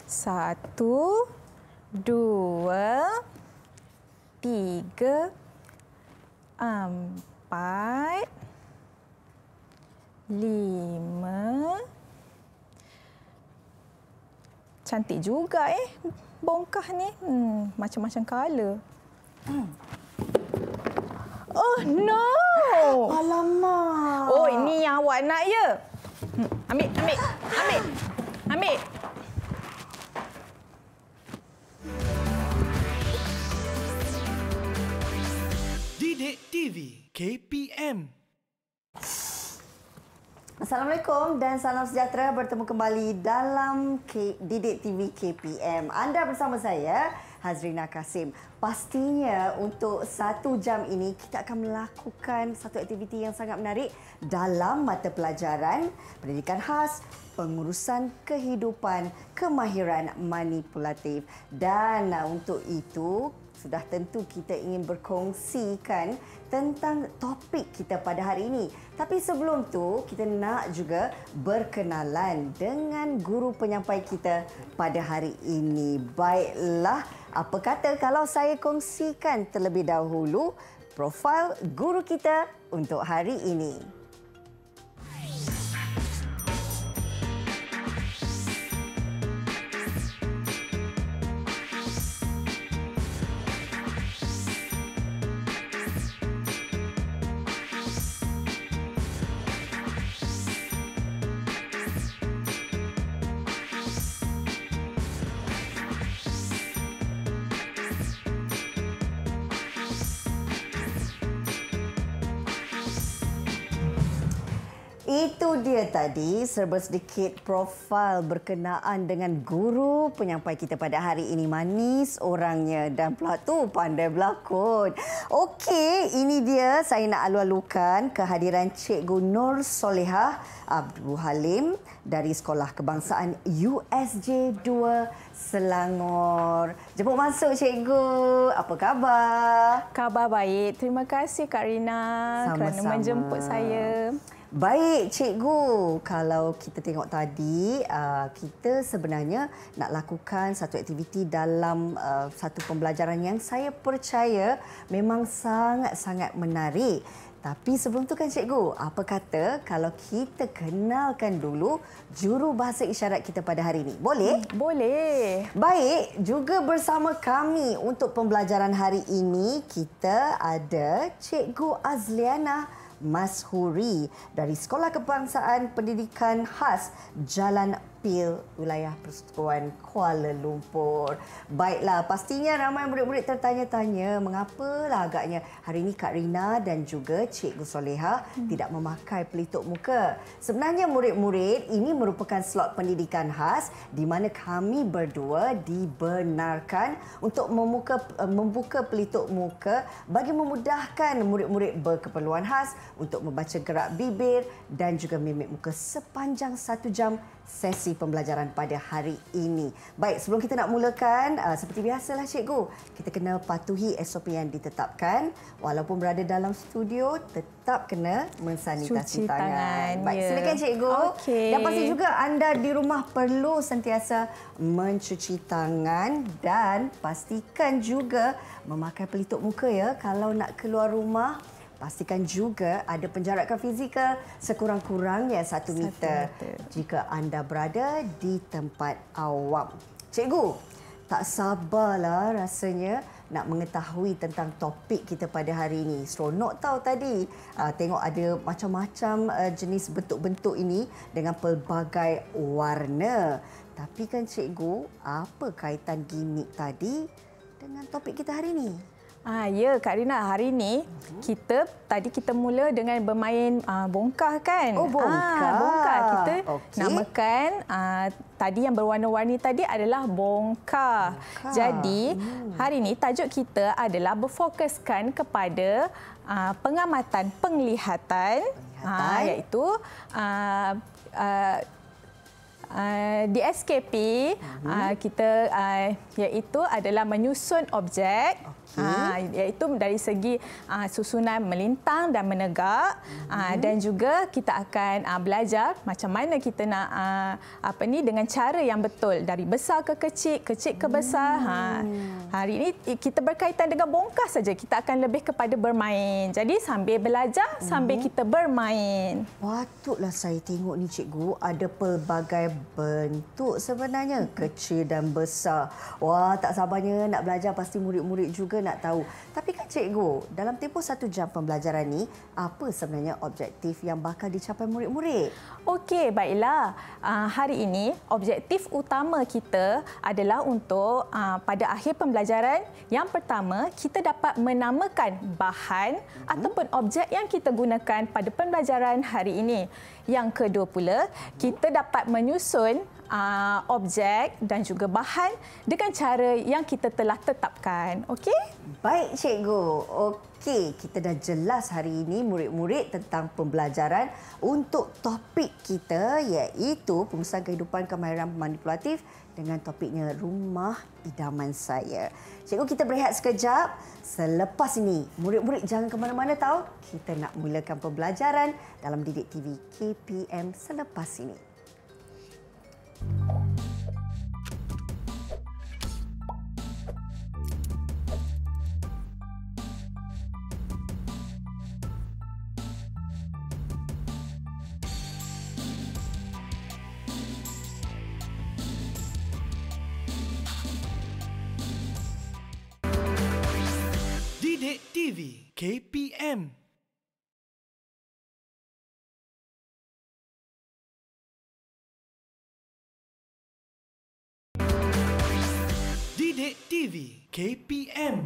1, 2, 3, 4, 5. Cantik juga bongkah ni. Macam-macam color. Oh no! Alamak. Oh, ini yang awak nak ya? Ambil. Didik TV KPM. Assalamualaikum dan salam sejahtera, bertemu kembali dalam Didik TV KPM. Anda bersama saya, Hazrina Kasim. Pastinya untuk 1 jam ini kita akan melakukan satu aktiviti yang sangat menarik dalam mata pelajaran pendidikan khas, pengurusan kehidupan, kemahiran manipulatif. Dan untuk itu sudah tentu kita ingin berkongsikan tentang topik kita pada hari ini. Tapi sebelum tu, kita nak juga berkenalan dengan guru penyampai kita pada hari ini. Baiklah, apa kata kalau saya kongsikan terlebih dahulu profil guru kita untuk hari ini. Itu dia tadi serba sedikit profil berkenaan dengan guru penyampai kita pada hari ini. Manis orangnya dan pula tu pandai berlakon. Okey, ini dia saya nak alu-alukan kehadiran Cikgu Nur Solehah Abdul Halim dari Sekolah Kebangsaan USJ 2 Selangor. Jemput masuk Cikgu. Apa khabar? Khabar baik. Terima kasih Kak Rina kerana menjemput saya. Baik, Cikgu. Kalau kita tengok tadi, kita sebenarnya nak lakukan satu aktiviti dalam satu pembelajaran yang saya percaya memang sangat-sangat menarik. Tapi sebelum tu kan Cikgu, apa kata kalau kita kenalkan dulu juru bahasa isyarat kita pada hari ini? Boleh? Boleh. Baik, juga bersama kami untuk pembelajaran hari ini, kita ada Cikgu Azliana Mashuri dari Sekolah Kebangsaan Pendidikan Khas Jalan Pil, Wilayah Persekutuan Kuala Lumpur. Baiklah, pastinya ramai murid-murid tertanya-tanya mengapalah agaknya hari ini Kak Rina dan juga Cikgu Solehah tidak memakai pelitup muka. Sebenarnya murid-murid, ini merupakan slot pendidikan khas di mana kami berdua dibenarkan untuk membuka pelitup muka bagi memudahkan murid-murid berkeperluan khas untuk membaca gerak bibir dan juga mimik muka sepanjang 1 jam sesi pembelajaran pada hari ini. Baik, sebelum kita nak mulakan, seperti biasalah Cikgu, kita kena patuhi SOP yang ditetapkan. Walaupun berada dalam studio, tetap kena mensanitasi tangan. Baik, silakan Cikgu. Okey. Dan pasti juga anda di rumah perlu sentiasa mencuci tangan dan pastikan juga memakai pelitup muka ya kalau nak keluar rumah. Pastikan juga ada penjarakan fizikal sekurang-kurangnya 1 meter jika anda berada di tempat awam. Cikgu, tak sabarlah rasanya nak mengetahui tentang topik kita pada hari ini. Seronok tahu tadi. Tengok ada macam-macam jenis bentuk-bentuk ini dengan pelbagai warna. Tapi kan Cikgu, apa kaitan gimmick tadi dengan topik kita hari ini? Ya Kak Rina, hari ini kita mula dengan bermain bongkar kan? Oh, bongkar. Bongkar. Kita Okey. namakan tadi yang berwarna-warni tadi adalah bongkar. Jadi hari ini tajuk kita adalah berfokuskan kepada pengamatan penglihatan. Iaitu di SKP kita iaitu adalah menyusun objek Iaitu dari segi susunan melintang dan menegak. Dan juga kita akan belajar macam mana kita nak dengan cara yang betul, dari besar ke kecil, kecil ke besar. Hari ini kita berkaitan dengan bongkah saja. Kita akan lebih kepada bermain. Jadi sambil belajar, sambil kita bermain. Patutlah saya tengok ni cikgu, ada pelbagai bentuk sebenarnya, kecil dan besar. Wah, tak sabarnya nak belajar, pasti murid-murid juga nak tahu. Tapi kan cikgu, dalam tempoh 1 jam pembelajaran ni, apa sebenarnya objektif yang bakal dicapai murid-murid? Okey, baiklah. Hari ini objektif utama kita adalah untuk pada akhir pembelajaran, yang pertama kita dapat menamakan bahan ataupun objek yang kita gunakan pada pembelajaran hari ini. Yang kedua pula, kita dapat menyusun objek dan juga bahan dengan cara yang kita telah tetapkan. Okey? Baik cikgu. Okey, kita dah jelas hari ini murid-murid tentang pembelajaran untuk topik kita, iaitu pengurusan kehidupan kemahiran manipulatif dengan topiknya Rumah Idaman Saya. Cikgu, kita berehat sekejap. Selepas ini, murid-murid jangan ke mana-mana tahu. Kita nak mulakan pembelajaran dalam Didik TV KPM selepas ini. Didik TV KPM. Didik TV KPM.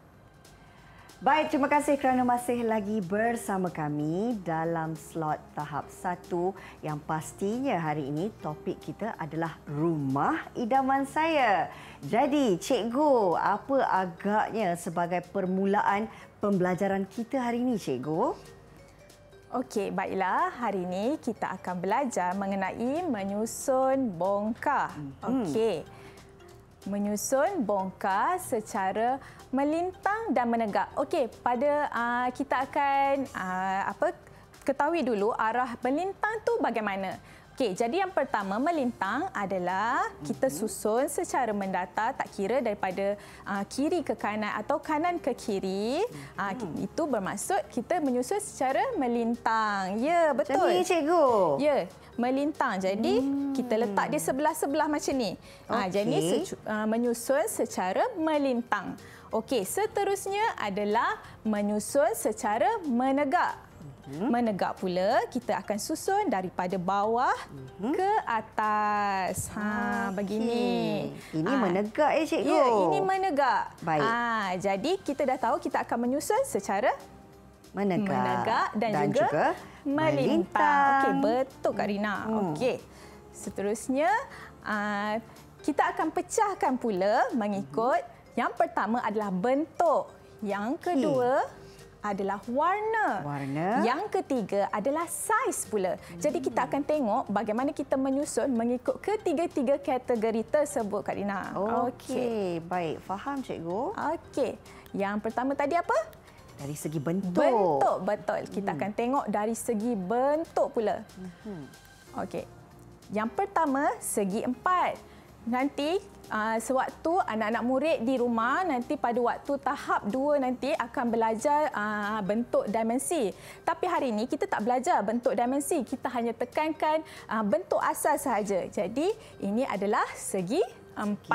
Baik, terima kasih kerana masih lagi bersama kami dalam slot tahap 1 yang pastinya hari ini topik kita adalah Rumah Idaman Saya. Jadi, cikgu, apa agaknya sebagai permulaan pembelajaran kita hari ini, cikgu? Okey, baiklah. Hari ini kita akan belajar mengenai menyusun bongkah. Okey. Menyusun bongkah secara melintang dan menegak. Okey, pada kita akan ketahui dulu arah melintang tu bagaimana. Okey, jadi yang pertama melintang adalah kita susun secara mendatar, tak kira daripada kiri ke kanan atau kanan ke kiri. Itu bermaksud kita menyusun secara melintang. Ya, betul. Jadi cikgu. Ya, melintang. Jadi kita letak di sebelah-sebelah macam ni. Jadi menyusun secara melintang. Okey, seterusnya adalah menyusun secara menegak. Menegak pula kita akan susun daripada bawah ke atas. Begini. Ini menegak cikgu. Ya, ini menegak. Baik. Jadi kita dah tahu kita akan menyusun secara menegak dan juga melintang. Okey, betul Kak Rina. Okey. Seterusnya kita akan pecahkan pula mengikut yang pertama adalah bentuk, yang kedua adalah warna. Yang ketiga adalah saiz pula. Jadi kita akan tengok bagaimana kita menyusun mengikut ketiga-tiga kategori tersebut, Kak Rina. Okey, baik. Faham cikgu. Okey. Yang pertama tadi apa? Dari segi bentuk. Bentuk, betul. Kita akan tengok dari segi bentuk pula. Okey. Yang pertama, segi 4. Nanti sewaktu anak-anak murid di rumah, nanti pada waktu tahap 2 nanti akan belajar bentuk dimensi. Tapi hari ini kita tak belajar bentuk dimensi. Kita hanya tekankan bentuk asal sahaja. Jadi ini adalah segi 4.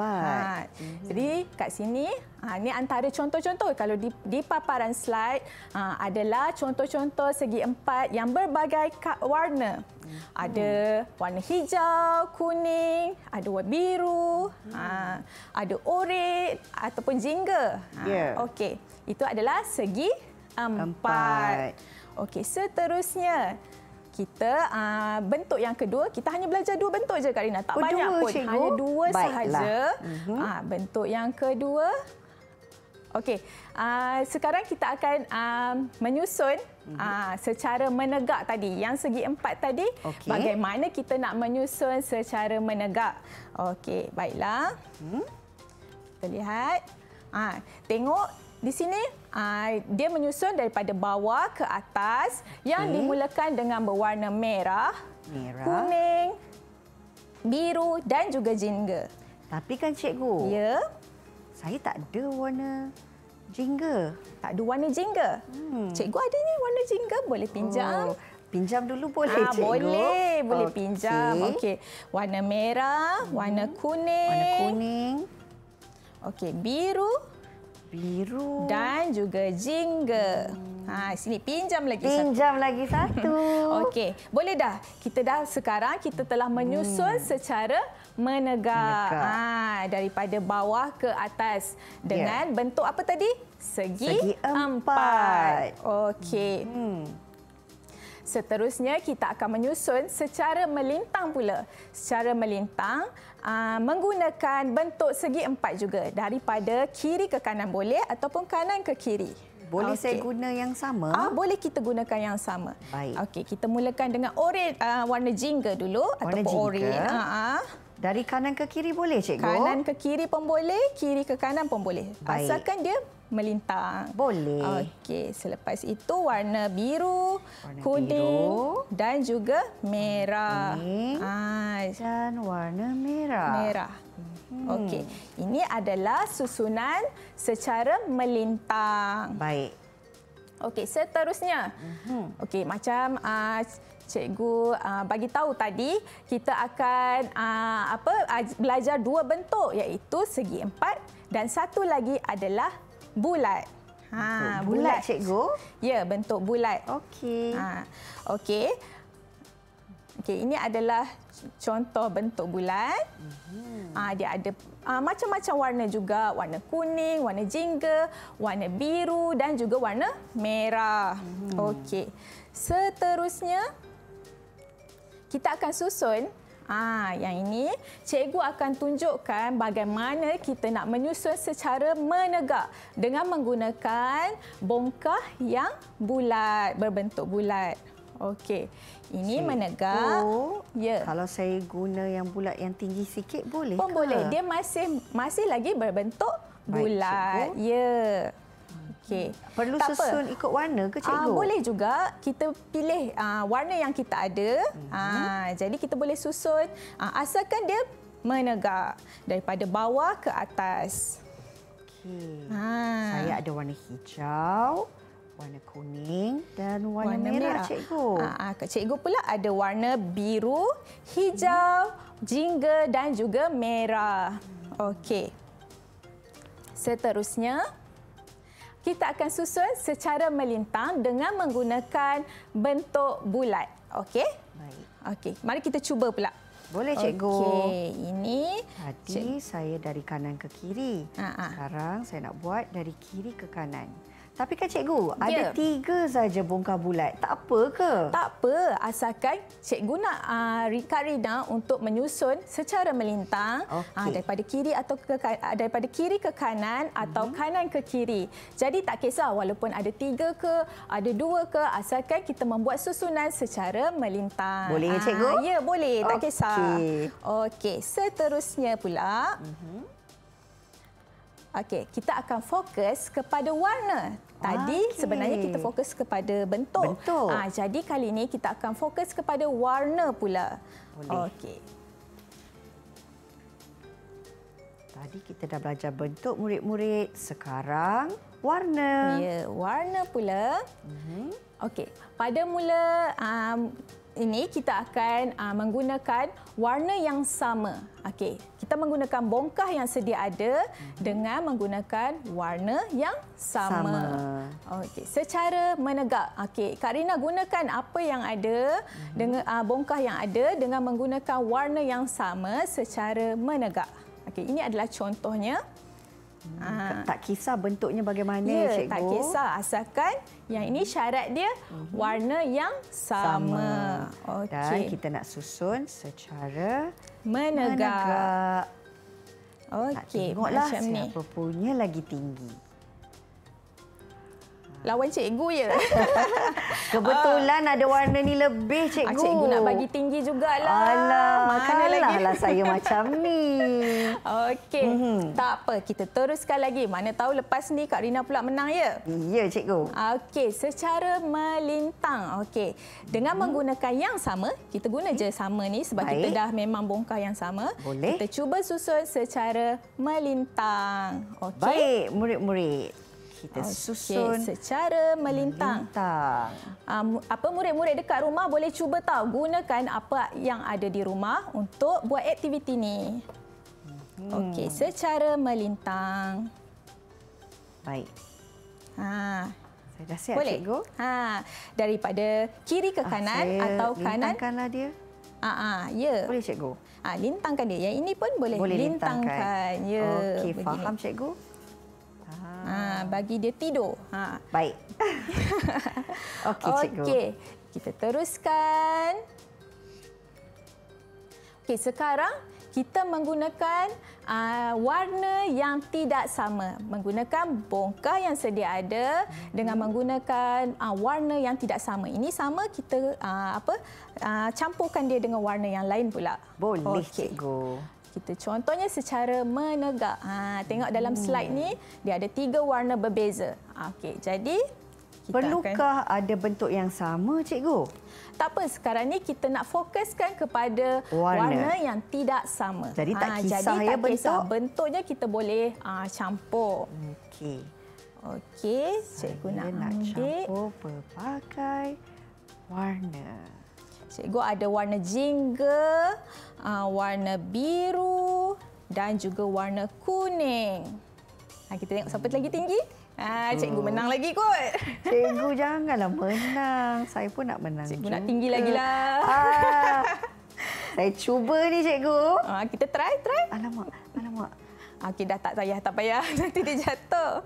Jadi kat sini, ini antara contoh-contoh. Kalau di paparan slide adalah contoh-contoh segi 4 yang berbagai warna. Ada warna hijau, kuning, ada warna biru, ada oranye ataupun jingga. Okey, itu adalah segi 4. Okey, seterusnya kita bentuk yang kedua, kita hanya belajar 2 bentuk je Kak Rina. Tak banyak pun, cikgu. Hanya 2 sahaja. Bentuk yang kedua. Okey, sekarang kita akan menyusun secara menegak tadi. Yang segi 4 tadi, bagaimana kita nak menyusun secara menegak. Okey, baiklah. Kita lihat. Tengok di sini dia menyusun daripada bawah ke atas yang dimulakan dengan berwarna merah, kuning, biru dan juga jingga. Tapi kan cikgu, Ya, saya tak ada warna jingga. tak ada warna jingga. Cikgu ada ni warna jingga, boleh pinjam. Pinjam dulu boleh, cikgu? Boleh pinjam. Okey. Warna merah, warna kuning. Warna kuning. Okey, biru dan juga jingga. Sini pinjam lagi satu. Pinjam lagi satu. Okey, boleh dah. Sekarang kita telah menyusun secara menegak. Daripada bawah ke atas dengan bentuk apa tadi? Segi empat. Okey. Seterusnya kita akan menyusun secara melintang pula. Secara melintang menggunakan bentuk segi empat juga. Daripada kiri ke kanan boleh ataupun kanan ke kiri. Boleh saya guna yang sama? Boleh kita gunakan yang sama. Baik. Okey, kita mulakan dengan warna jingga dulu ataupun oranye. Dari kanan ke kiri boleh, cikgu? Kanan ke kiri pun boleh, kiri ke kanan pun boleh. Baik. Asalkan dia melintang. Boleh. Okey, selepas itu warna biru, Warna kuning biru. dan juga merah. Kuning. Dan warna merah. Merah. Okey, ini adalah susunan secara melintang. Baik. Okey, seterusnya. Okey, macam cikgu bagi tahu tadi, kita akan belajar dua bentuk iaitu segi empat dan satu lagi adalah bulat. Bulat, cikgu? Ya, bentuk bulat. Okey. Okey. Okey, ini adalah contoh bentuk bulat. Dia ada macam-macam warna juga, warna kuning, warna jingga, warna biru dan juga warna merah. Okey. Seterusnya kita akan susun. Yang ini cikgu akan tunjukkan bagaimana kita nak menyusun secara menegak dengan menggunakan bongkah yang bulat, berbentuk bulat. Okey. Ini menegak. Ya. Kalau saya guna yang bulat yang tinggi sikit boleh ke? Boleh. Dia masih lagi berbentuk bulat. Ya. Okey. Perlu tak susun ikut warna ke, cikgu? Boleh juga. Kita pilih warna yang kita ada. Jadi kita boleh susun asalkan dia menegak daripada bawah ke atas. Okey. Saya ada warna hijau, warna kuning dan warna merah, cikgu. Cikgu pula ada warna biru, hijau, jingga dan juga merah. Okey. Seterusnya, kita akan susun secara melintang dengan menggunakan bentuk bulat. Okey? Baik. Okey, mari kita cuba pula. Boleh, cikgu. Okey, ini tadi saya dari kanan ke kiri. Sekarang saya nak buat dari kiri ke kanan. Tapi kan cikgu, ada 3 saja bongkah bulat. Tak apa ke? Tak apa, asalkan cikgu nak Kak Rina untuk menyusun secara melintang daripada kiri atau daripada kiri ke kanan atau kanan ke kiri. Jadi tak kisah walaupun ada 3 ke, ada 2 ke, asalkan kita membuat susunan secara melintang. Boleh ya, cikgu? Ya, boleh, tak kisah. Okey, seterusnya pula. Okey, kita akan fokus kepada warna. Tadi sebenarnya kita fokus kepada bentuk. Jadi kali ini kita akan fokus kepada warna pula. Boleh. Okey. Tadi kita dah belajar bentuk murid-murid. Sekarang warna. Ya, warna pula. Okey, pada mula ini kita akan menggunakan warna yang sama. Okey, kita menggunakan bongkah yang sedia ada dengan menggunakan warna yang sama. Okey, secara menegak. Okey, Kak Rina gunakan apa yang ada dengan bongkah yang ada dengan menggunakan warna yang sama secara menegak. Okey, ini adalah contohnya. Tak kisah bentuknya bagaimana, cikgu? Tak kisah. Asalkan yang ini syarat dia warna yang sama. Dan kita nak susun secara menegak. Okey, tengoklah macam ni. Siapa punya lagi tinggi. Lawan cikgu ya. Kebetulan ada warna ni lebih, cikgu. Cikgu nak bagi tinggi jugalah. Alah, mana lagi lah saya macam ni. Okey. Tak apa, kita teruskan lagi. Mana tahu lepas ni Kak Rina pula menang ya? Ya, cikgu. Okey, secara melintang. Okey. Dengan menggunakan yang sama, kita guna je sama ni sebab kita dah memang bongkar yang sama. Boleh. Kita cuba susun secara melintang. Okey. Baik, murid-murid. Kita susun secara melintang. Apa murid-murid dekat rumah boleh cuba tahu gunakan apa yang ada di rumah untuk buat aktiviti ni. Okey, secara melintang. Baik. Saya dah siap, boleh? cikgu. Daripada kiri ke kanan atau kanan. Lintangkanlah dia. Ya. Boleh, cikgu? Lintangkan dia. Yang ini pun boleh lintangkan. Ya. Okey, faham, cikgu. Bagi dia tidur. Baik. Okey, cikgu. Okey, kita teruskan. Okey, sekarang kita menggunakan warna yang tidak sama. Menggunakan bongkar yang sedia ada dengan menggunakan warna yang tidak sama. Ini sama, kita campurkan dia dengan warna yang lain pula. Boleh, cikgu. Kita contohnya secara menegak. Tengok dalam slide ni, dia ada 3 warna berbeza. Okey, jadi perlukah ada bentuk yang sama, cikgu? Tak apa, sekarang ni kita nak fokuskan kepada warna yang tidak sama. Jadi tak kisah ya bentuk? Bentuknya kita boleh campur. Okey. Okey, cikgu nak campur pelbagai warna. Cikgu ada warna jingga, warna biru dan juga warna kuning. Kita tengok siapa lagi tinggi. Cikgu menang lagi kot. Cikgu janganlah menang. Saya pun nak menang. Cikgu nak tinggi lagi lah. Saya cuba ni, cikgu. Kita try. Alamak. Okey, dah tak payah. Nanti dia jatuh.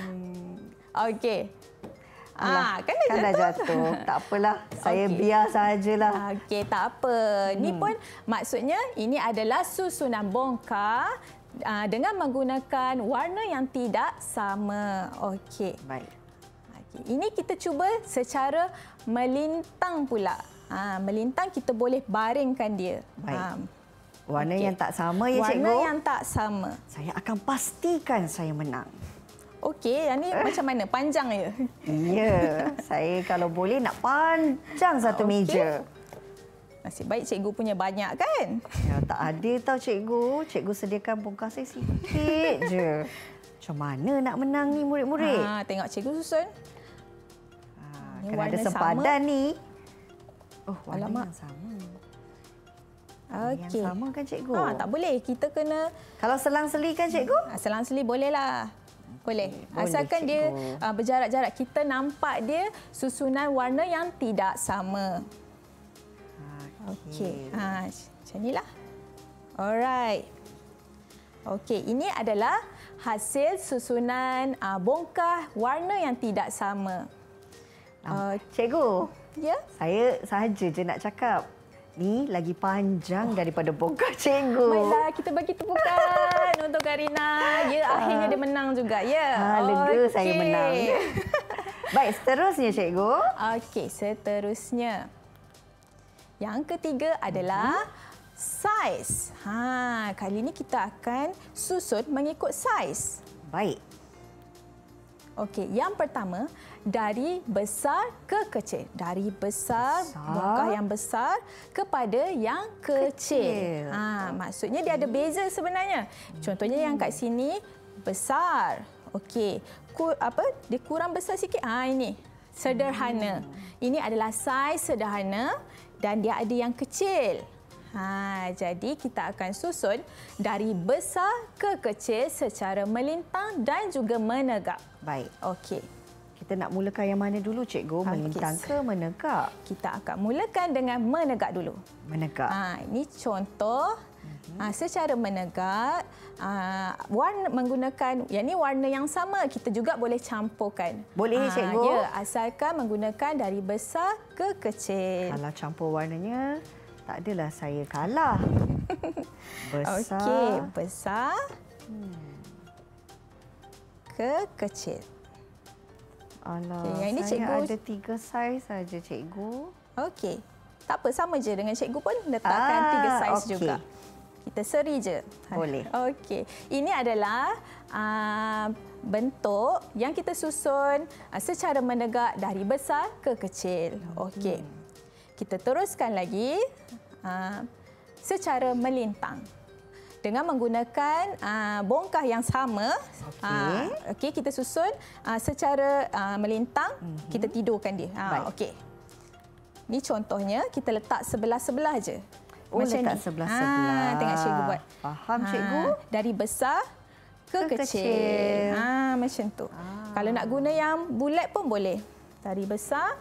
Okey. Kan dah jatuh. Tak apalah. Saya biar sajalah. Okey, tak apa. Ni pun maksudnya ini adalah susunan bongkar dengan menggunakan warna yang tidak sama. Okey. Baik. Ini kita cuba secara melintang pula. Melintang kita boleh baringkan dia. Baik. Warna yang tak sama ya, cikgu? Warna yang tak sama. Saya akan pastikan saya menang. Okey, yang ni macam mana? Panjang je? Ya, saya kalau boleh nak panjang satu meja. Nasib baik cikgu punya banyak kan? Ya, tak ada tau cikgu. Cikgu sediakan bongkar saya sikit je. Macam mana nak menang ni murid-murid? Tengok cikgu susun. Kena ada sempadan ni. Warna Alamak. yang sama. Okey. Yang sama kan cikgu? Tak boleh. Kita kena... Kalau selang-seli kan cikgu? Selang-seli bolehlah. Boleh. Asalkan cikgu. dia berjarak-jarak. Kita nampak dia susunan warna yang tidak sama. Okey. Macam inilah. Alright. Okey, ini adalah hasil susunan bongkar warna yang tidak sama. Cikgu. Ya? Saya sahaja je nak cakap. Ni lagi panjang daripada bongkar cikgu. Baiklah, kita bagi tepukan untuk Karina. Ya, akhirnya dia menang juga. Ya. Lega saya menang. Baik, seterusnya cikgu. Okey, seterusnya. Yang ketiga adalah saiz. Kali ini kita akan susun mengikut saiz. Baik. Okey, yang pertama dari besar ke kecil. Dari besar, bongkar yang besar kepada yang kecil. Maksudnya dia ada beza sebenarnya. Contohnya yang kat sini besar. Okey, dia kurang besar sikit. Ini sederhana. Ini adalah saiz sederhana dan dia ada yang kecil. Jadi kita akan susun dari besar ke kecil secara melintang dan juga menegak. Baik. Okey. Kita nak mulakan yang mana dulu, cikgu? Melintang ke menegak? Kita akan mulakan dengan menegak dulu. Menegak. Ini contoh. Secara menegak, menggunakan warna yang sama, kita juga boleh campurkan. Boleh, cikgu? Ya, asalkan menggunakan dari besar ke kecil. Kalau campur warnanya, tak adalah saya kalah. Besar. Okey, besar ke kecil. Alah, yang ini saya cikgu ada 3 saiz saja, cikgu. Okey. Tak apa, sama je dengan cikgu pun letakkan 3 saiz juga. kita seri je. Boleh. Okey. Ini adalah bentuk yang kita susun secara menegak dari besar ke kecil. Okey. Kita teruskan lagi secara melintang. Dengan menggunakan bongkah yang sama, okey, kita susun secara melintang, kita tidurkan dia. Okey. Ni contohnya, kita letak sebelah-sebelah je. Macam letak sebelah-sebelah. Tengok cikgu buat. Faham cikgu? Dari besar ke kecil. Macam tu. Kalau nak guna yang bulat pun boleh. Dari besar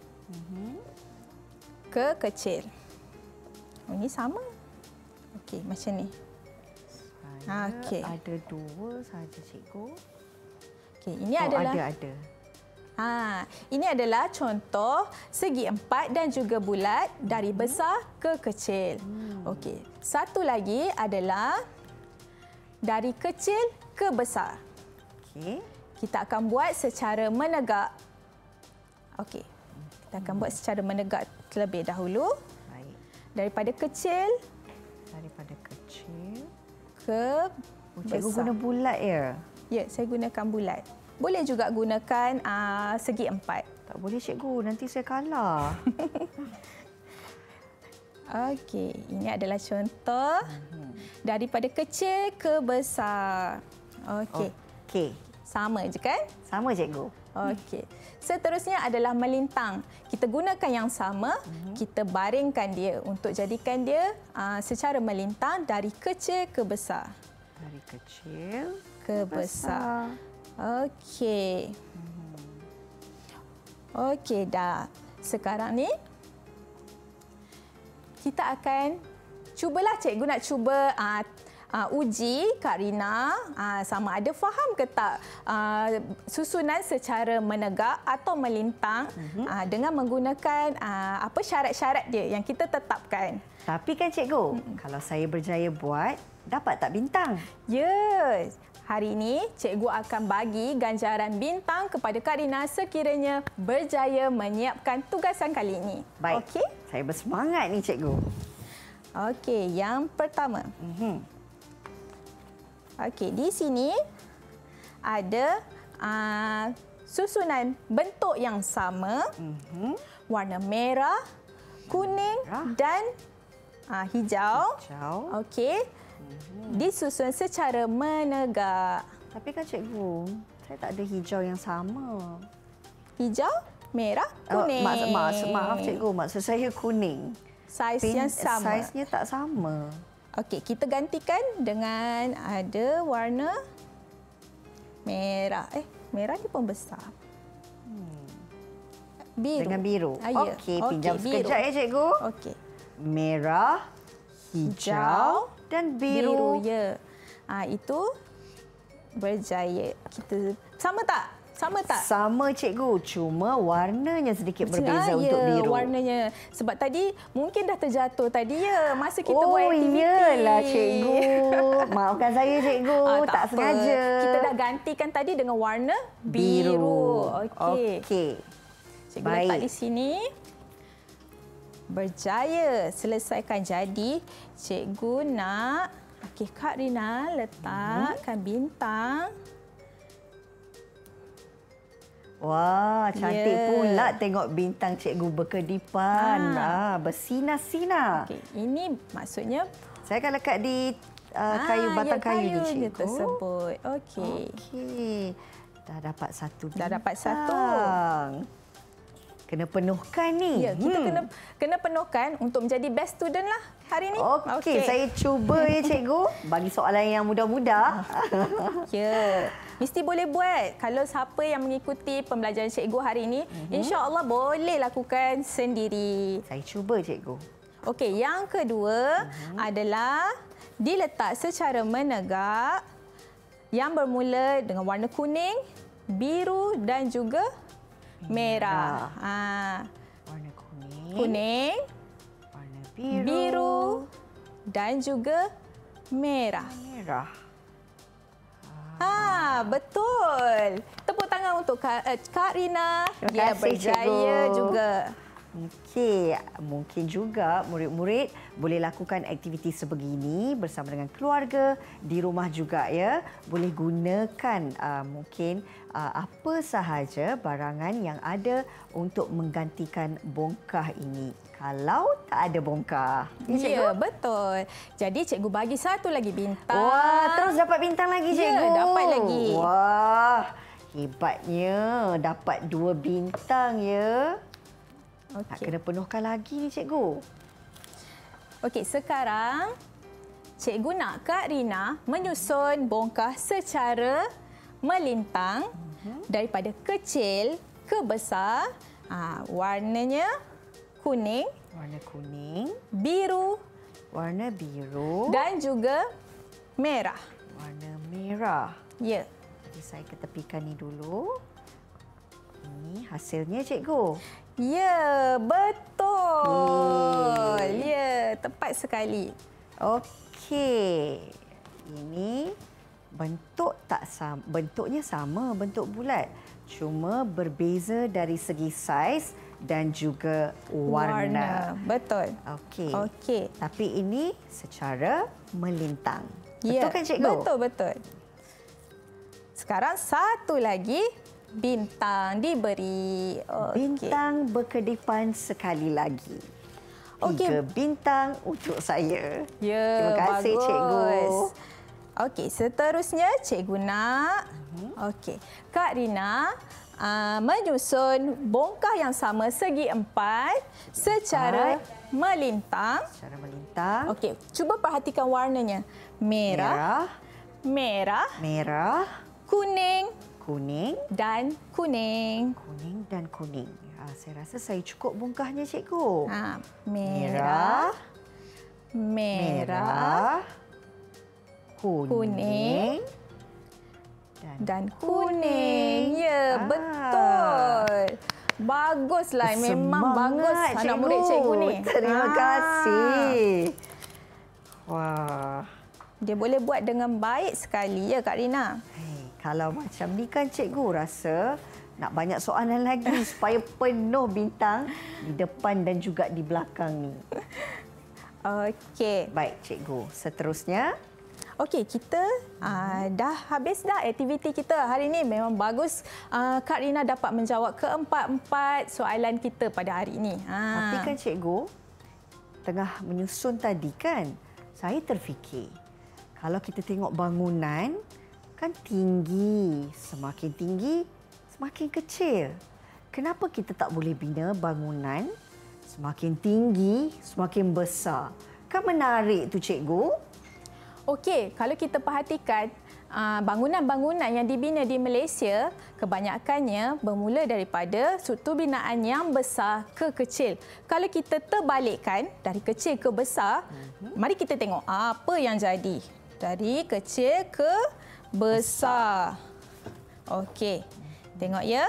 ke kecil. Ini sama. Okey, macam ni. Okey. Ada 2 saja cikgu. Okey, ini adalah ada. Ini adalah contoh segi 4 dan juga bulat dari besar ke kecil. Okey, satu lagi adalah dari kecil ke besar. Okey. Kita akan buat secara menegak. Okey. Kita akan buat secara menegak terlebih dahulu. Baik. Daripada kecil ke cikgu besar. guna bulat ya? Ya, saya gunakan bulat. Boleh juga gunakan segi 4. Tak boleh cikgu, nanti saya kalah. Okey, ini adalah contoh daripada kecil ke besar. Okey. Sama je kan? Sama cikgu. Okey. Seterusnya adalah melintang. Kita gunakan yang sama, kita baringkan dia untuk jadikan dia secara melintang dari kecil ke besar. Dari kecil ke besar. Okey. Okey dah. Sekarang ni kita akan cubalah cikgu nak cuba uji Kak Rina sama ada faham ke tak susunan secara menegak atau melintang dengan menggunakan apa syarat-syarat dia yang kita tetapkan. Tapi kan cikgu, kalau saya berjaya buat, dapat tak bintang? Ya. Hari ini cikgu akan bagi ganjaran bintang kepada Kak Rina sekiranya berjaya menyiapkan tugasan kali ini. Baik. Okey? Saya bersemangat ni cikgu. Okey, yang pertama. Okey, di sini ada susunan bentuk yang sama, warna merah, kuning dan hijau. Okey, disusun secara menegak. Tapi kan cikgu, saya tak ada hijau yang sama. Hijau, merah, kuning. Maaf cikgu, maksud saya kuning. Saiz yang sama. Saiznya tak sama. Okey, kita gantikan dengan ada warna merah. Merah ni pun besar. Biru. Dengan biru. Ya. Okey, pinjam sekejap ya cikgu. Okey. Merah, hijau dan biru. Ya. Itu berjaya. Kita sama tak? Sama tak? Sama cikgu, cuma warnanya sedikit berbeza untuk biru. Warnanya. Sebab tadi mungkin dah terjatuh tadi ya masa kita buat aktiviti. Iyalah cikgu. Maafkan saya cikgu, tak sengaja. Kita dah gantikan tadi dengan warna biru. Okey. Cikgu letak di sini. Berjaya selesaikan jadi. Cikgu nak Kak Rina letakkan bintang. Wah, cantik pula tengok bintang cikgu berkedipan. Bersinar-sinar. Okey, ini maksudnya saya akan lekat di batang kayu ni cikgu. Tersebut. Okey. Dah dapat satu bintang. Dah dapat satu. Kena penuhkan ni. Ya, kita kena penuhkan untuk menjadi best student lah hari ni. Okey, saya cuba ya cikgu. Bagi soalan yang mudah-mudah. Ya. Mesti boleh buat. Kalau siapa yang mengikuti pembelajaran cikgu hari ini, insya-Allah boleh lakukan sendiri. Saya cuba cikgu. Okey, yang kedua adalah diletak secara menegak yang bermula dengan warna kuning, biru dan juga merah. Warna kuning, warna biru dan juga merah. Betul. Tepuk tangan untuk Kak Rina. Terima Dia kasih, berjaya cikgu. juga. Okey, mungkin juga murid-murid boleh lakukan aktiviti sebegini bersama dengan keluarga di rumah juga ya. Boleh gunakan mungkin apa sahaja barangan yang ada untuk menggantikan bongkah ini. Kalau tak ada bongkah. Ya, betul. Jadi cikgu bagi satu lagi bintang. Wah, terus dapat bintang lagi cikgu. Ya, dapat lagi. Wah, hebatnya dapat 2 bintang ya. Tak kena penuhkan lagi ni cikgu. Okey, sekarang cikgu nak Kak Rina menyusun bongkah secara melintang daripada kecil ke besar. Warnanya kuning, Warna kuning, biru warna biru dan juga merah. warna merah. Ya. Jadi saya ketepikan ni dulu. Ini hasilnya cikgu. Ya, betul. Ya, tepat sekali. Okey. Ini bentuknya sama, bentuk bulat. Cuma berbeza dari segi saiz dan juga warna. Betul. Okey. Okey. Tapi ini secara melintang. Ya, Betul kan cikgu? Betul, betul. Sekarang satu lagi bintang diberi. Okey. Bintang berkedipan sekali lagi. Okey. 3 bintang untuk saya. Ya, Terima kasih bagus. cikgu. Okey, seterusnya cikgu nak. Okey, Kak Rina menyusun bongkah yang sama segi 4 secara melintang. Secara melintang. Okey, cuba perhatikan warnanya. Merah, Merah, merah, merah, kuning kuning, dan kuning. kuning dan kuning. Saya rasa saya cukup bongkahnya cikgu. Merah, merah, kuning, dan kuning. Ya, betul. Baguslah. Memang bagus anak murid cikgu ni. Terima kasih. Wah. Dia boleh buat dengan baik sekali ya Kak Rina. Kalau macam ni kan cikgu rasa nak banyak soalan lagi supaya penuh bintang di depan dan juga di belakang ni. Okey. Baik cikgu, seterusnya. Okey, kita dah habis dah aktiviti kita hari ini. Memang bagus Kak Rina dapat menjawab keempat-empat soalan kita pada hari ini. Tapi kan cikgu, tengah menyusun tadi kan, saya terfikir kalau kita tengok bangunan kan tinggi, semakin tinggi semakin kecil. Kenapa kita tak boleh bina bangunan semakin tinggi semakin besar? Kan menarik tu cikgu. Okey, kalau kita perhatikan bangunan-bangunan yang dibina di Malaysia kebanyakannya bermula daripada struktur binaan yang besar ke kecil. Kalau kita terbalikkan dari kecil ke besar, mari kita tengok apa yang jadi. Dari kecil ke besar. Okey. Tengok ya.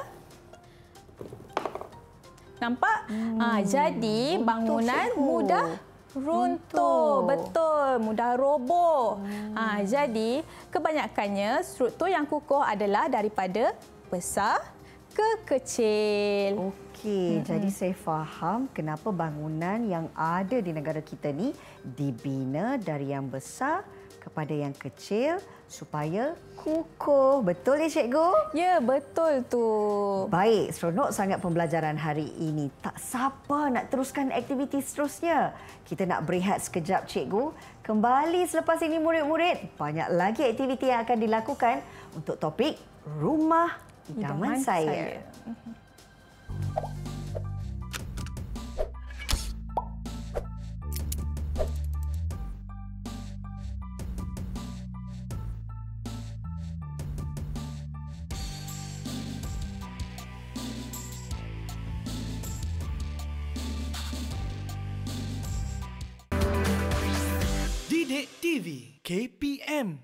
Nampak? Jadi bangunan mudah runtuh. Betul, mudah roboh. Jadi kebanyakannya struktur yang kukuh adalah daripada besar ke kecil. Okey, jadi saya faham kenapa bangunan yang ada di negara kita ni dibina dari yang besar kepada yang kecil supaya kukuh. Betul ya cikgu? Ya, betul tu. Baik, seronok sangat pembelajaran hari ini. Tak sabar nak teruskan aktiviti seterusnya. Kita nak berehat sekejap cikgu. Kembali selepas ini murid-murid, banyak lagi aktiviti yang akan dilakukan untuk topik Rumah Idaman Saya. Didik TV KPM.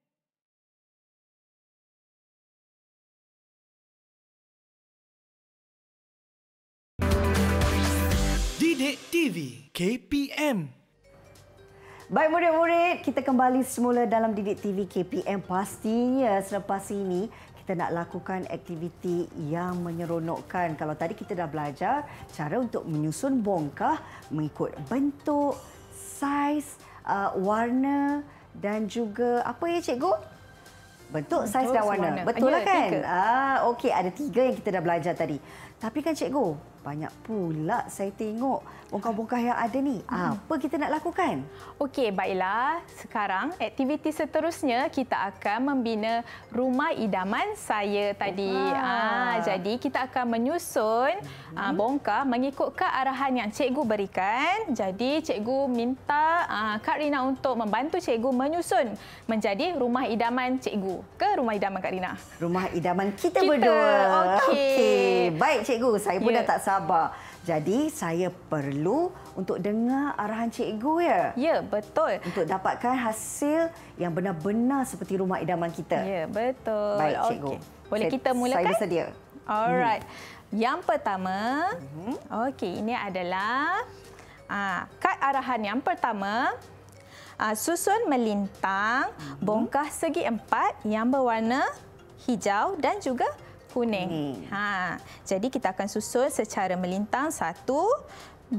Didik TV KPM. Baik murid-murid, kita kembali semula dalam Didik TV KPM. Pastinya selepas ini kita nak lakukan aktiviti yang menyeronokkan. Kalau tadi kita dah belajar cara untuk menyusun bongkah mengikut bentuk, saiz, warna dan juga apa ya cikgu? Bentuk, saiz dan warna. Betul lah kan? Okey, ada 3 yang kita dah belajar tadi. Tapi kan cikgu, banyak pula saya tengok bongkah-bongkah yang ada ni. Apa kita nak lakukan? Okey, baiklah. Sekarang aktiviti seterusnya kita akan membina rumah idaman saya tadi. Jadi kita akan menyusun bongkah mengikutkan arahan yang cikgu berikan. Jadi cikgu minta Kak Rina untuk membantu cikgu menyusun menjadi rumah idaman cikgu. Ke rumah idaman Kak Rina? Rumah idaman kita berdua. Okey. Baik cikgu, saya pun dah tak sabar. Jadi saya perlu untuk dengar arahan cikgu ya? Ya, betul. Untuk dapatkan hasil yang benar-benar seperti rumah idaman kita. Ya, betul. Baik cikgu. Okey. Boleh kita mulakan? Saya bersedia. Alright. Yang pertama, okey, ini adalah kad arahan yang pertama. Susun melintang bongkah segi 4 yang berwarna hijau dan juga kuning. Jadi kita akan susun secara melintang 1, 2,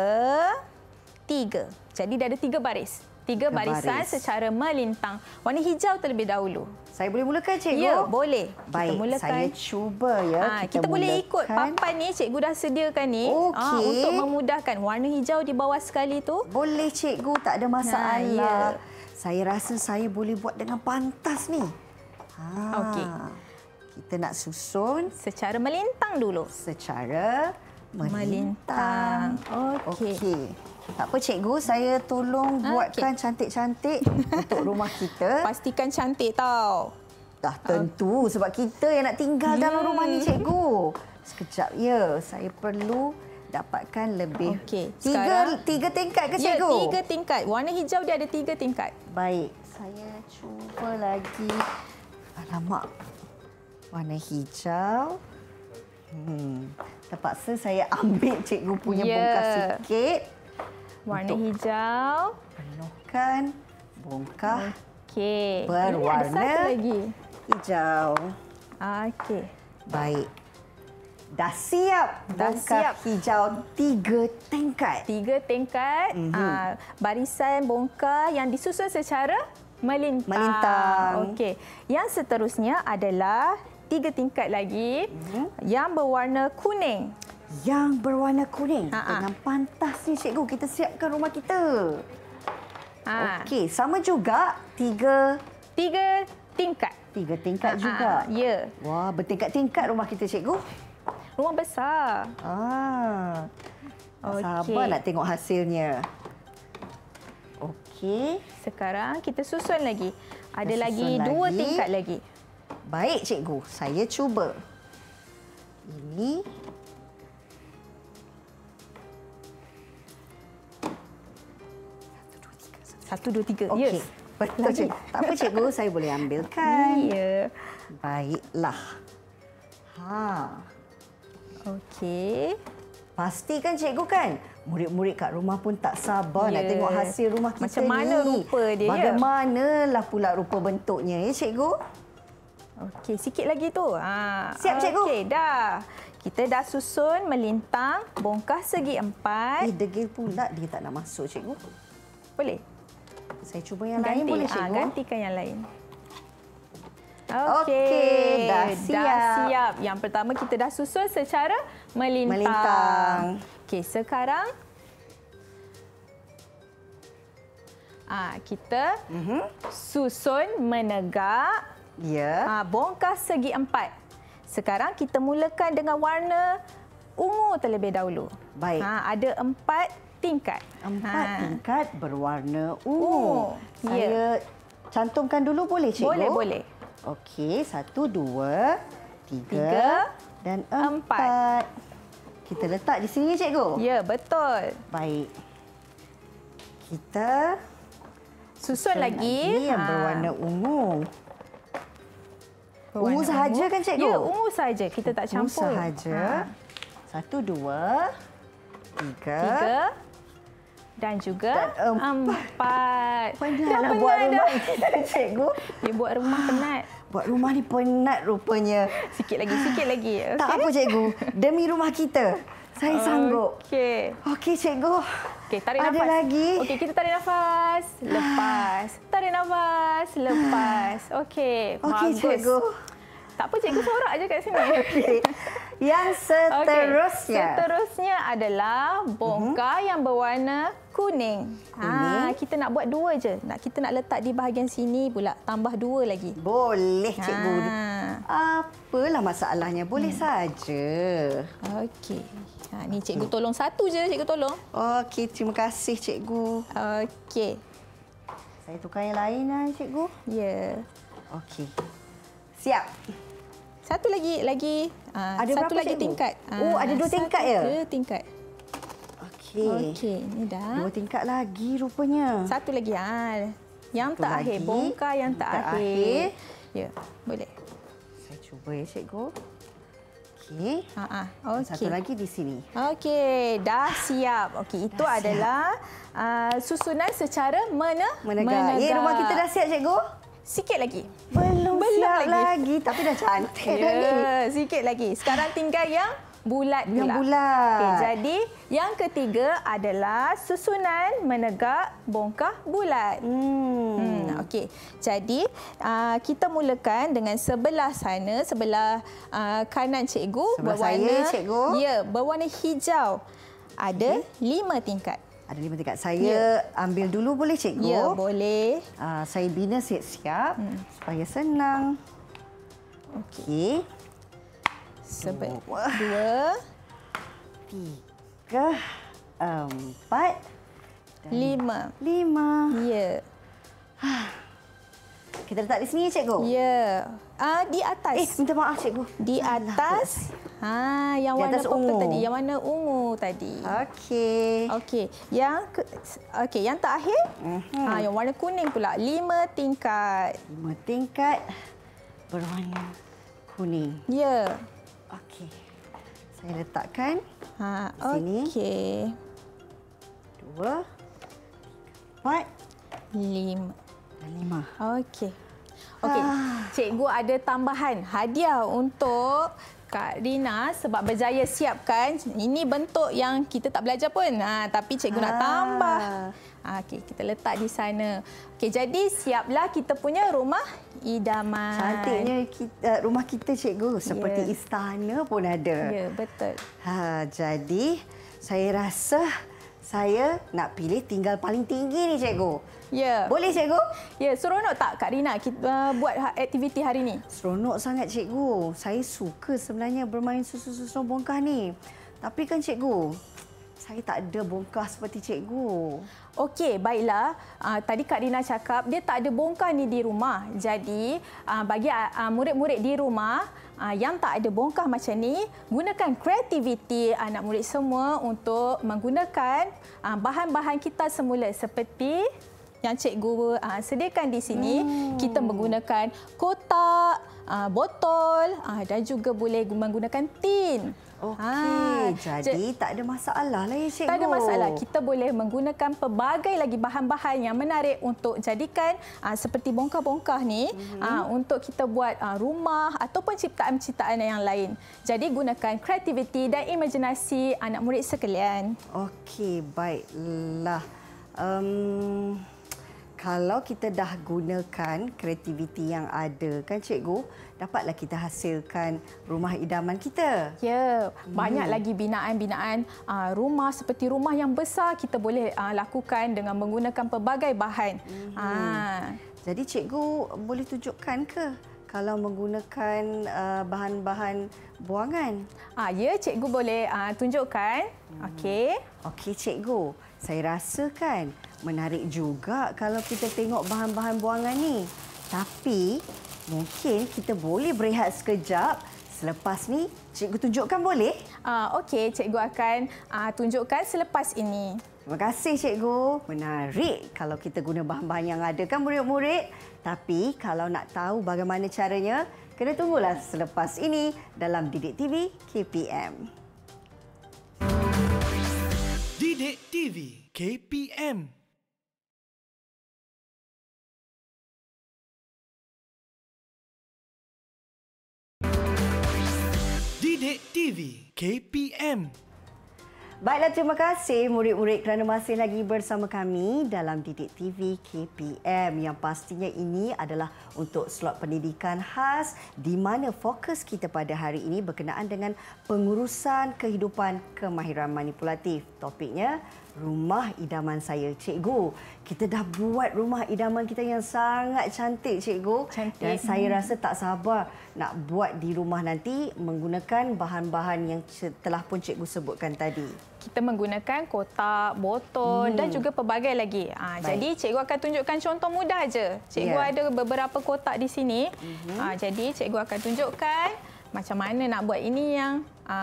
3. Jadi dah ada 3 baris. 3 barisan secara melintang. Warna hijau terlebih dahulu. Saya boleh mulakan cikgu? Ya, boleh. Baik, kita mulakan. Saya cuba ya. Kita boleh ikut papan ni, cikgu dah sediakan ni. Untuk memudahkan. Warna hijau di bawah sekali tu. Boleh cikgu, tak ada masalah. Saya rasa saya boleh buat dengan pantas ni. Okey. Kita nak susun secara melintang dulu. Secara melintang. Okey. Tak apa cikgu, saya tolong buatkan cantik-cantik untuk rumah kita. Pastikan cantik tau. Dah tentu sebab kita yang nak tinggal dalam rumah ni cikgu. Sekejap ya, saya perlu dapatkan lebih. Okey. Tiga tingkat ke cikgu? Ya, 3 tingkat. Warna hijau dia ada 3 tingkat. Baik, saya cuba lagi. Alamak. Warna hijau. Terpaksa saya ambil cikgu punya bongkah sikit. Warna hijau. Penuhkan bongkah berwarna ini ada satu lagi. Hijau. Okey. Baik. Dah siap bongkah hijau 3 tingkat. 3 tingkat. Barisan bongkah yang disusun secara melintang. Okey. Yang seterusnya adalah 3 tingkat lagi yang berwarna kuning. Yang berwarna kuning. Dengan pantas ni cikgu, kita siapkan rumah kita. Okey, sama juga 3 tingkat. 3 tingkat juga. Ya. Wah, bertingkat-tingkat rumah kita cikgu. Rumah besar. Sabar nak tengok hasilnya. Okey. Sekarang kita susun lagi. Ada lagi 2 tingkat lagi. Baik cikgu, saya cuba. Ini 1, 2, 3. Okey. Yes. Betul cikgu. Tak apa cikgu, saya boleh ambilkan. Ya. Baiklah. Okey. Pastikan cikgu kan? Murid-murid kat rumah pun tak sabar nak tengok hasil rumah kita Macam mana rupa dia? Bagaimanalah pula rupa bentuknya ya cikgu? Okey, sikit lagi tu. Siap cikgu? Okey, dah. Kita dah susun melintang bongkah segi 4. Degil pula dia tak nak masuk cikgu. Boleh? Saya cuba yang lain boleh cikgu? Gantikan yang lain. Okey, dah siap. Yang pertama kita dah susun secara melintang. Okey, sekarang kita susun menegak. Ya. Bongkah segi 4. Sekarang kita mulakan dengan warna ungu terlebih dahulu. Baik. Ada 4 tingkat. 4 tingkat berwarna ungu. Saya cantumkan dulu boleh cikgu? Boleh, boleh. Okey, 1, 2, 3 dan 4. Kita letak di sini cikgu? Ya, betul. Baik. Kita susun lagi yang berwarna ungu. Ungu sahaja kan cikgu? Ya, ungu sahaja. Kita tak campur. Ungu sahaja. 1, 2, 3. dan juga 4. Penatlah buat rumah kita, cikgu. Dia buat rumah penat. Buat rumah ni penat rupanya. Sikit lagi, sikit lagi. Okay? Tak apa, cikgu. Demi rumah kita, saya sanggup. Okey. Okey, cikgu. Okey, tarik Ada nafas. lagi? Okey, kita tarik nafas. Lepas. Tarik nafas. Lepas. Okey, Okey, bagus. cikgu. Tak apa, cikgu sorak je kat sini. Okey. Yang seterusnya. Okay. Seterusnya adalah bongkar yang berwarna kuning. Kuning. Kita nak buat 2 je. Kita nak letak di bahagian sini pula. Tambah 2 lagi. Boleh, cikgu. Apalah masalahnya. Boleh saja. Okey. Ni cikgu tolong satu je. Cikgu tolong. Okey, terima kasih, cikgu. Okey. Saya tukar yang lain, cikgu. Ya. Okey. Siap. Satu lagi. Ada satu berapa, lagi cikgu? tingkat. Ada 2 tingkat ya? 2 tingkat. Okey. Okey, ni dah. 2 tingkat lagi rupanya. Satu lagi. Yang Satu terakhir. lagi. Bongkar yang terakhir. Ya, boleh. Saya cuba ya, cikgu. Okey. Okey. Satu lagi di sini. Okey, dah siap. Okey, itu Dah siap. adalah susunan secara Menegak. Rumah kita dah siap, cikgu? Sikit lagi. Belum siap lagi. Tapi dah cantik dah ni. Ya, sikit lagi. Sekarang tinggal yang bulat pula. Yang bulat. Okey, jadi yang ketiga adalah susunan menegak bongkar bulat. Okey. Jadi kita mulakan dengan sebelah sana, sebelah kanan cikgu, Sebelah saya, cikgu. Ya, berwarna hijau. Ada 5 tingkat. Ada 5 tingkat. Saya ambil dulu boleh, cikgu? Ya, boleh. Saya bina siap-siap supaya senang. Okey. 2, 3, 4, 5. 5. Ya. Kita letak di sini, cikgu? Ya. Di atas. Minta maaf, cikgu. Di atas. Yang Di warna atas purple ungu. tadi, yang warna ungu tadi. Okey. Okey, yang terakhir, yang warna kuning pula, 5 tingkat. 5 tingkat berwarna kuning. Ya. Okey. Saya letakkan di sini. Okey. 2, 4 5. dan 5. Okey. Okey, cikgu ada tambahan hadiah untuk Kak Rina sebab berjaya siapkan. Ini bentuk yang kita tak belajar pun. Tapi cikgu nak tambah. Okey, kita letak di sana. Okey, jadi siaplah kita punya rumah idaman. Cantiknya rumah kita, cikgu. Seperti istana pun ada. Ya, betul. Jadi, saya rasa saya nak pilih tinggal paling tinggi ni, cikgu. Ya. Boleh, cikgu? Ya, seronok tak Kak Rina kita buat aktiviti hari ini? Seronok sangat, cikgu. Saya suka sebenarnya bermain susun-susun bongkar ni. Tapi kan, cikgu, saya tak ada bongkar seperti cikgu. Okey, baiklah. Tadi Kak Rina cakap dia tak ada bongkar ni di rumah. Jadi, bagi murid-murid di rumah yang tak ada bongkar macam ni, gunakan kreativiti anak murid semua untuk menggunakan bahan-bahan kita semula seperti yang cikgu sediakan di sini. Kita menggunakan kotak, botol dan juga boleh menggunakan tin. Okey, jadi tak ada masalah lah ya, cikgu. Tak ada masalah. Kita boleh menggunakan pelbagai lagi bahan-bahan yang menarik untuk jadikan seperti bongkar-bongkar ni untuk kita buat rumah ataupun ciptaan-ciptaan yang lain. Jadi gunakan kreativiti dan imajinasi anak murid sekalian. Okey, baiklah. Kalau kita dah gunakan kreativiti yang ada, kan cikgu, dapatlah kita hasilkan rumah idaman kita. Ya, banyak lagi binaan-binaan rumah seperti rumah yang besar kita boleh lakukan dengan menggunakan pelbagai bahan. Jadi cikgu boleh tunjukkan ke kalau menggunakan bahan-bahan buangan? Ya, cikgu boleh tunjukkan. Okey. Okey, cikgu. Saya rasakan menarik juga kalau kita tengok bahan-bahan buangan ni. Tapi mungkin kita boleh berehat sekejap. Selepas ni, cikgu tunjukkan boleh? Okey, cikgu akan tunjukkan selepas ini. Terima kasih, cikgu. Menarik kalau kita guna bahan-bahan yang ada, kan murid-murid? Tapi kalau nak tahu bagaimana caranya, kena tunggulah selepas ini dalam Didik TV KPM. Didik TV KPM. Didik TV KPM. Baiklah, terima kasih murid-murid kerana masih lagi bersama kami dalam Didik TV KPM yang pastinya ini adalah untuk slot pendidikan khas di mana fokus kita pada hari ini berkenaan dengan pengurusan kehidupan kemahiran manipulatif. Topiknya Rumah Idaman Saya. Cikgu, kita dah buat rumah idaman kita yang sangat cantik, Cikgu. Cantik. Dan saya rasa tak sabar nak buat di rumah nanti menggunakan bahan-bahan yang telah pun Cikgu sebutkan tadi. Kita menggunakan kotak, botol dan juga pelbagai lagi. Jadi cikgu akan tunjukkan contoh mudah aja. Cikgu ada beberapa kotak di sini. Jadi cikgu akan tunjukkan macam mana nak buat ini yang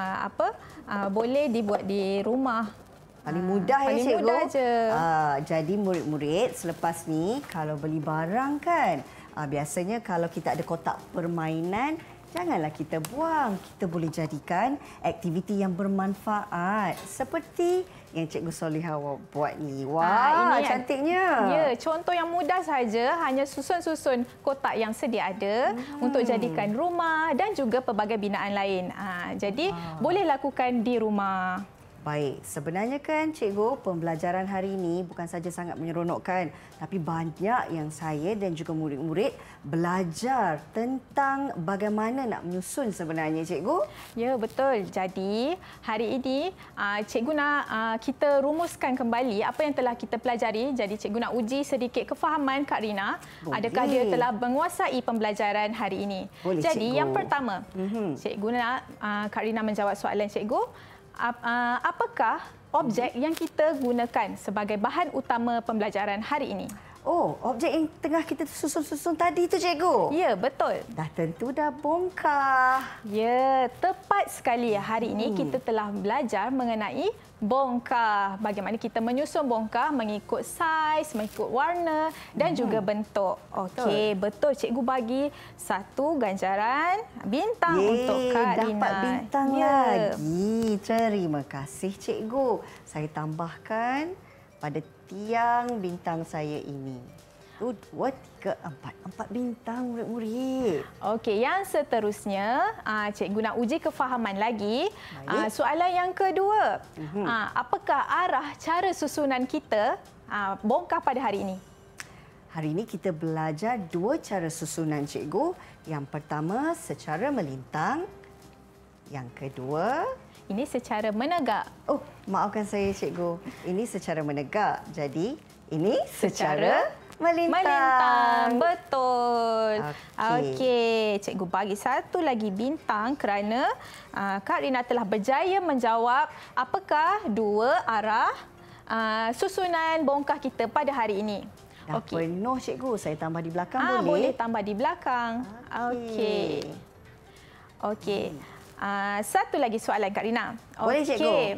boleh dibuat di rumah. Paling mudah ya, paling Cikgu. Mudah je. Jadi murid-murid selepas ni kalau beli barang kan, biasanya kalau kita ada kotak permainan, janganlah kita buang. Kita boleh jadikan aktiviti yang bermanfaat. Seperti yang Cikgu Solihah buat ni. Wah, ini cantiknya. Ya, contoh yang mudah saja, hanya susun-susun kotak yang sedia ada untuk jadikan rumah dan juga pelbagai binaan lain. Jadi boleh lakukan di rumah. Baik, sebenarnya kan Cikgu, pembelajaran hari ini bukan saja sangat menyeronokkan, tapi banyak yang saya dan juga murid-murid belajar tentang bagaimana nak menyusun sebenarnya, Cikgu. Ya, betul. Jadi, hari ini Cikgu nak kita rumuskan kembali apa yang telah kita pelajari. Jadi, Cikgu nak uji sedikit kefahaman Kak Rina. Boleh. Adakah dia telah menguasai pembelajaran hari ini? Boleh, Jadi, Cikgu. yang pertama, Cikgu nak Kak Rina menjawab soalan Cikgu. Apakah objek yang kita gunakan sebagai bahan utama pembelajaran hari ini? Oh, objek yang tengah kita susun-susun tadi tu, Cikgu? Ya, betul. Dah tentu dah bongkar. Ya, tepat sekali. Hari ini kita telah belajar mengenai bongkar. Bagaimana kita menyusun bongkar mengikut saiz, mengikut warna dan juga bentuk. Okey, betul. Cikgu bagi satu ganjaran bintang untuk Kak Rina. Dapat bintang lagi. Terima kasih, Cikgu. Saya tambahkan pada tiang bintang saya ini. 2, 3, 4 bintang, murid-murid. Okey, yang seterusnya, Cikgu nak uji kefahaman lagi. Soalan yang kedua, apakah arah cara susunan kita bongkar pada hari ini? Hari ini kita belajar 2 cara susunan, Cikgu. Yang pertama secara melintang. Yang kedua, ini secara menegak. oh, maafkan saya, Cikgu. Ini secara menegak. Jadi, ini secara melintang. Betul. Okey. Cikgu bagi satu lagi bintang kerana Kak Rina telah berjaya menjawab apakah 2 arah susunan bongkar kita pada hari ini. Dah penuh, Cikgu. Saya tambah di belakang boleh? Boleh tambah di belakang. Okey. Okey. Satu lagi soalan Kak Rina. Boleh, Cikgu.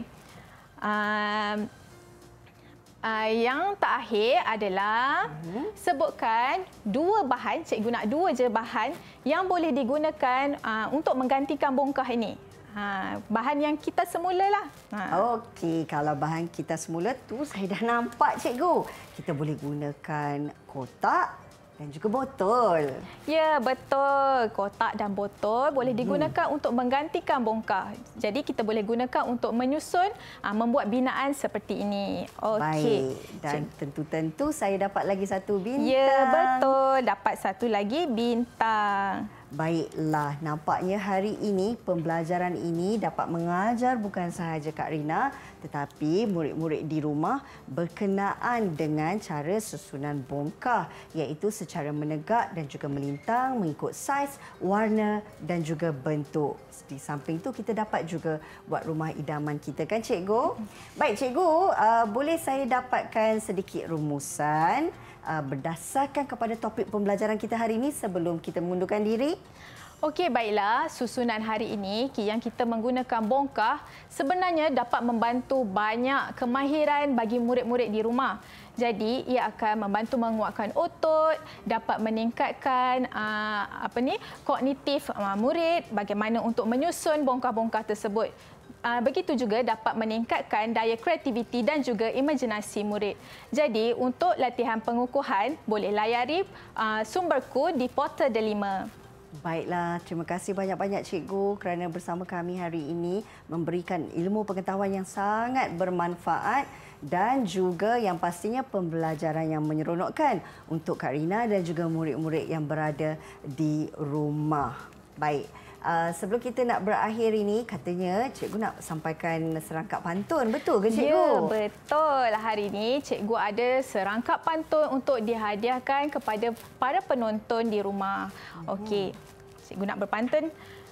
Yang terakhir adalah sebutkan 2 bahan, Cikgu nak 2 je bahan yang boleh digunakan untuk menggantikan bongkar ini. Bahan yang kita semula lah. Okey, kalau bahan kita semula tu saya dah nampak, Cikgu. Kita boleh gunakan kotak dan juga botol. Ya, betul. Kotak dan botol boleh digunakan untuk menggantikan bongkar. Jadi kita boleh gunakan untuk menyusun, membuat binaan seperti ini. Okey. Baik. Dan tentu-tentu saya dapat lagi satu bintang. Ya, betul. Dapat satu lagi bintang. Baiklah, nampaknya hari ini pembelajaran ini dapat mengajar bukan sahaja Kak Rina tetapi murid-murid di rumah berkenaan dengan cara susunan bongkar iaitu secara menegak dan juga melintang mengikut saiz, warna dan juga bentuk. Di samping itu kita dapat juga buat rumah idaman kita kan, Cikgu? Baik, Cikgu, boleh saya dapatkan sedikit rumusan berdasarkan kepada topik pembelajaran kita hari ini sebelum kita mengundurkan diri? Okey, baiklah. Susunan hari ini yang kita menggunakan bongkar sebenarnya dapat membantu banyak kemahiran bagi murid-murid di rumah. Jadi, ia akan membantu menguatkan otot, dapat meningkatkan kognitif murid bagaimana untuk menyusun bongkar-bongkar tersebut. begitu juga dapat meningkatkan daya kreativiti dan juga imajinasi murid. Jadi, untuk latihan pengukuhan, boleh layari sumberku di portal Delima. Baiklah, terima kasih banyak-banyak cikgu kerana bersama kami hari ini memberikan ilmu pengetahuan yang sangat bermanfaat dan juga yang pastinya pembelajaran yang menyeronokkan untuk Kak Rina dan juga murid-murid yang berada di rumah. Baik, sebelum kita nak berakhir ini, katanya cikgu nak sampaikan serangkap pantun. Betul ke cikgu? Ya, betul. Hari ini cikgu ada serangkap pantun untuk dihadiahkan kepada para penonton di rumah. Okey, cikgu nak berpantun.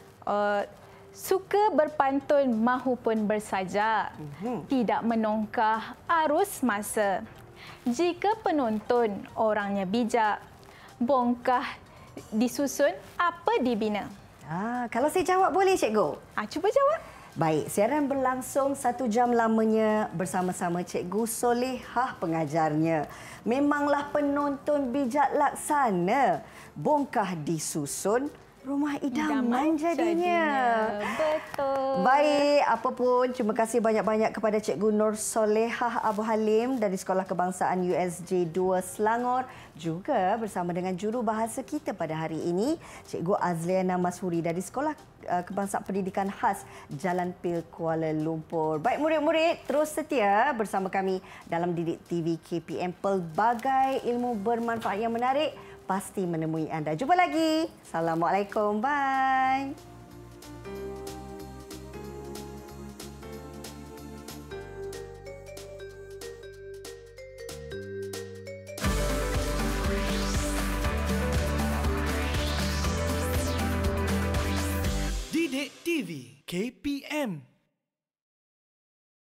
Suka berpantun mahupun bersaja, tidak menongkah arus masa. Jika penonton orangnya bijak, bongkah disusun apa dibina. Kalau saya jawab boleh cikgu? Cuba jawab. Baik, siaran berlangsung 1 jam lamanya bersama-sama Cikgu Solehah pengajarnya. Memanglah penonton bijak laksana, bongkah disusun, rumah idaman jadinya. Betul. Baik, apapun, terima kasih banyak-banyak kepada Cikgu Nur Solehah Abu Halim dari Sekolah Kebangsaan USJ 2 Selangor, juga bersama dengan juru bahasa kita pada hari ini, Cikgu Azliana Mashuri dari Sekolah Kebangsaan Pendidikan Khas Jalan Pil Kuala Lumpur. Baik murid-murid, terus setia bersama kami dalam Didik TV KPM. Pelbagai ilmu bermanfaat yang menarik pasti menemui anda. Jumpa lagi. Assalamualaikum. Bye. Didik TV KPM